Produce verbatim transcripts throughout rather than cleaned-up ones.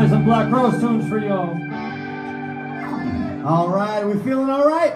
play some Black Rose tunes for y'all. All right, we feeling all right?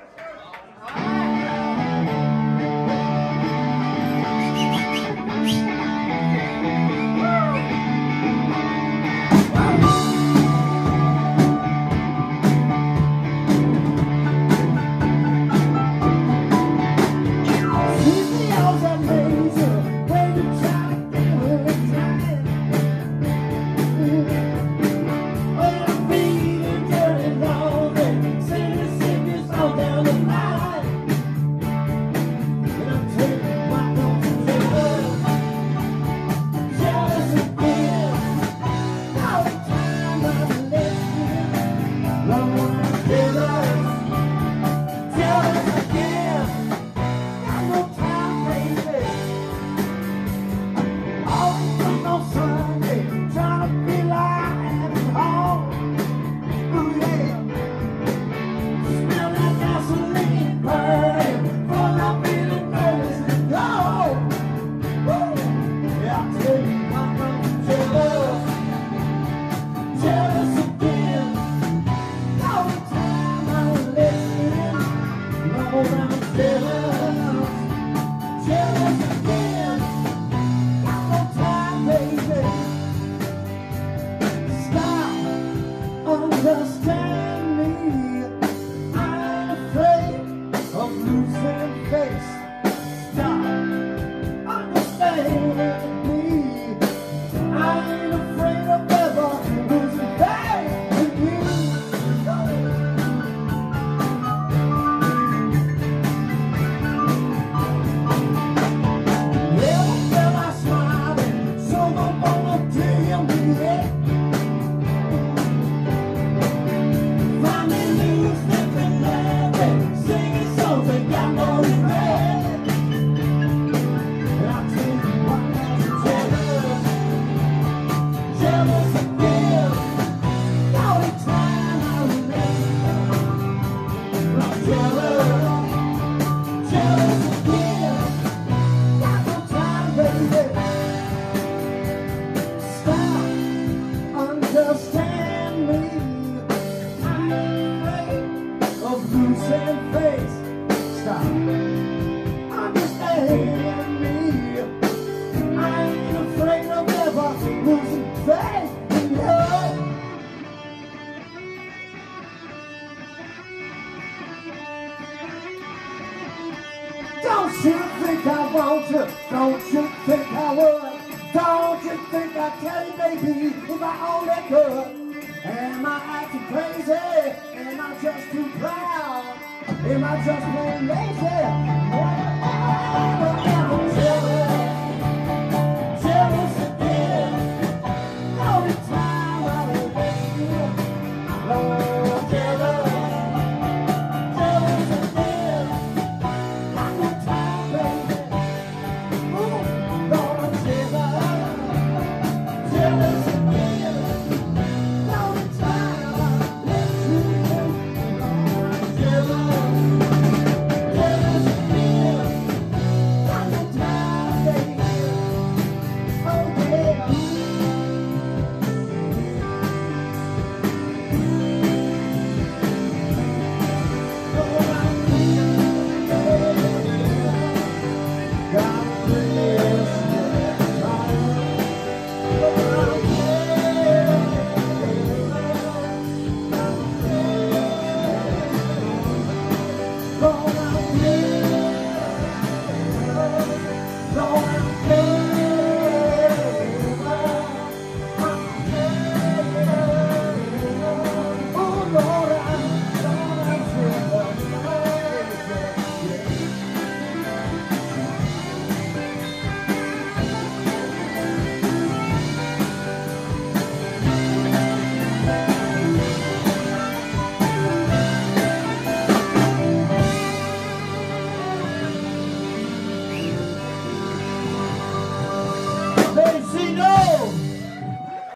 Don't you think I want to? Don't you think I would? Don't you think I'd tell you, baby, if I only could? Am I acting crazy? Am I just too proud? Am I just plain lazy?